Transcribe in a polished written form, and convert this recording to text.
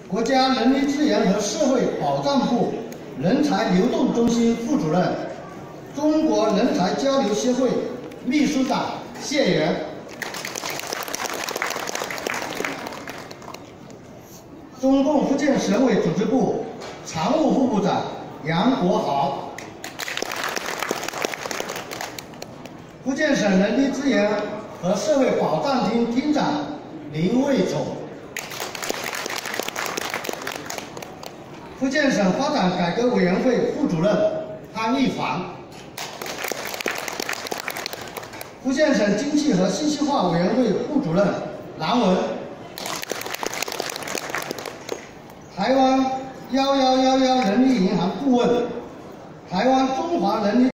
国家人力资源和社会保障部人才流动中心副主任，中国人才交流协会秘书长谢元，中共福建省委组织部常务副部长杨国豪，福建省人力资源和社会保障厅厅长林卫宠，福建省发展改革委员会副主任潘一凡，福建省经济和信息化委员会副主任蓝文，台湾1111人力银行顾问，台湾中华人力